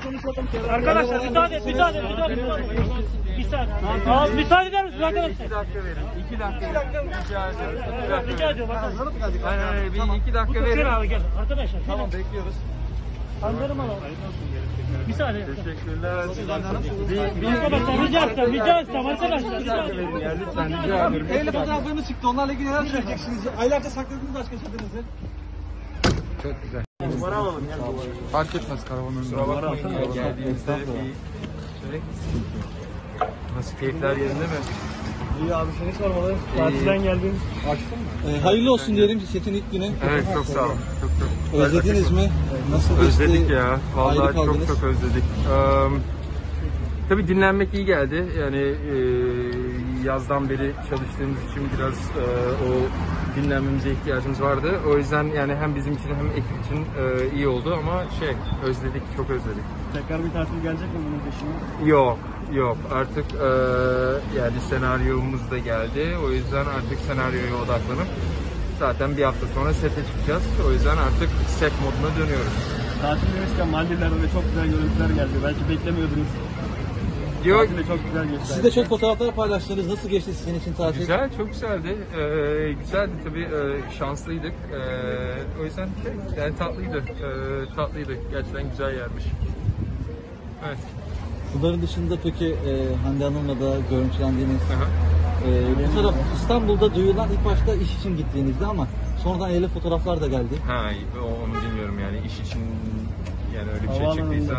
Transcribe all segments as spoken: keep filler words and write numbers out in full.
Arkadaşlar müsaade et, müsaade et, müsaade et. Bir saniye. Abi müsaade eder misiniz arkadaşlar? İki dakika verin. İki dakika verin. Rica ediyorum. Rica ediyorum arkadaşlar. Hayır hayır bir iki dakika verin. Gel abi gel. Arkadaşlar. Tamam bekliyoruz. Anlarım alalım. Müsaade et. Teşekkürler. Bir, bir arkadaşlar rica etsem, rica etsem arkadaşlar. Rica etsem. Lütfen rica ederim. Evli fotoğraflarımız çıktı. Onlarla ilgili neler söyleyeceksiniz? Aylarca sakladığınız aşk yaşadığınızı. Çok güzel. Fark etmez karavanın. Kusura bakmayın. Geldiğinizde bir... Nasıl keyifler yerinde mi? İyi abi seni sormalı. Tatilden geldin. Açtın mı? Ee, hayırlı olsun diyelim setin ilk günü. Evet çok sağ olun. Çok çok. Özlediniz mi? Nasıl geçti? Özledik ya. Vallahi Ayrı çok kaldınız. çok özledik. Um, tabii dinlenmek iyi geldi. Yani e, yazdan beri çalıştığımız için biraz e, o dinlenmemize ihtiyacımız vardı. O yüzden yani hem bizim için hem ekip için e, iyi oldu ama şey özledik, çok özledik. Tekrar bir tatil gelecek mi bunun peşine? Yok, yok. Artık e, yani senaryomuz da geldi. O yüzden artık senaryoya odaklanıp zaten bir hafta sonra sete çıkacağız. O yüzden artık set moduna dönüyoruz. Tatil demişken Maldivler'de de çok güzel görüntüler geldi. Belki beklemiyordunuz. Yok. Tatil de çok güzel geçti. Siz de çok fotoğraflar paylaştınız. Nasıl geçti sizin için tatil? Güzel, çok güzeldi. Ee, güzeldi tabii, ee, şanslıydık. Ee, o yüzden şey, yani tatlıydı. Ee, tatlıydı. Gerçekten güzel yermiş. Evet. Bunların dışında peki e, Hande Hanım'la da görüntülendiğiniz Aha. e, bu taraf İstanbul'da duyulan ilk başta iş için gittiğinizde ama sonradan evli fotoğraflar da geldi. Ha, onu bilmiyorum yani iş için yani öyle bir şey çıktıysa.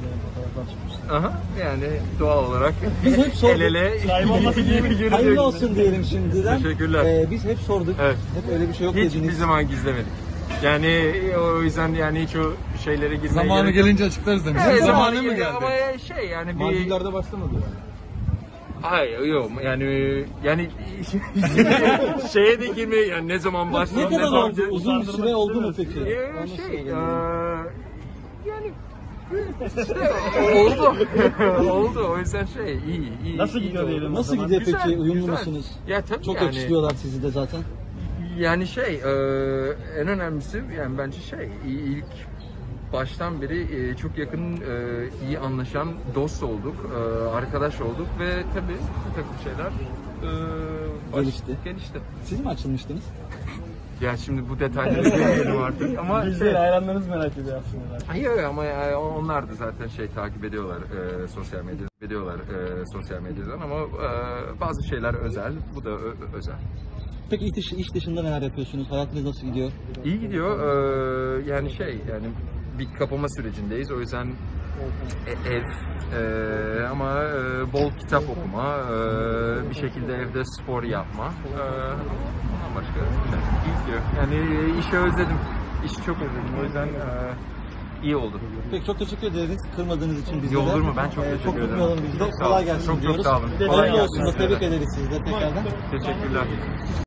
Aha, yani doğal olarak Biz hep sorduk. el ele Kaybolması diye mi yürüdük. Hayırlı olsun diyelim şimdiden. Teşekkürler. E, biz hep sorduk. Evet. Hep öyle bir şey yok Hiçbir dediniz. zaman gizlemedik. Yani o yüzden yani hiç o şeylere girmeye Zamanı gerek yok. gelince açıklarız demiş. Evet, Zamanı zamanı mı geldi? Ama şey yani bir... Maldivler'de başlamadı yani. Hayır yok yani yani şeye de girme yani ne zaman Ne başladı kadar zaman oldu? Uzun bir süre oldu mu peki? Ee, Onu şey sorayım. eee, yani işte oldu oldu o yüzden şey iyi iyi. Nasıl iyi gidiyor oldu. diyelim? Nasıl zaman gidiyor Güzel, peki? Uyumlu güzel. musunuz? Ya tabii Çok yani. yakıştırıyorlar sizi de zaten. Yani şey eee, en önemlisi yani bence şey i- ilk baştan beri eee, çok yakın eee, iyi anlaşan dost olduk, eee, arkadaş olduk ve tabii bir takım şeyler eee, baş- Gelişti. gelişti. Siz mi açılmıştınız? Ya şimdi bu detayları bilmeyelim artık ama Biz şey, değil, hayranlarınız merak ediyor aslında. hayır ama ya, onlar da zaten şey takip ediyorlar eee, sosyal medyadan, ediyorlar eee, sosyal medyadan ama eee, bazı şeyler özel, bu da ö- özel. Peki iş, iş dışında neler yapıyorsunuz? Hayatınız nasıl gidiyor? İyi gidiyor. Eee, yani şey yani bir kapama sürecindeyiz. O yüzden e- ev eee, ama eee, bol kitap okuma, eee, bir şekilde evde spor yapma. Eee, ondan başka yani iyi gidiyor. Yani işi özledim. İşi çok özledim. O yüzden eee, iyi oldu. Peki çok teşekkür ederiz kırmadığınız için bize de. Olur mu? Ben çok Ee, teşekkür Çok ederim. mutlu olun biz de. Çok sağ olun. Kolay gelsin Çok çok diyoruz. sağ olun. Kolay Hayırlı gelsin olsun da size de. tebrik ederiz sizi de tekrardan. Teşekkürler.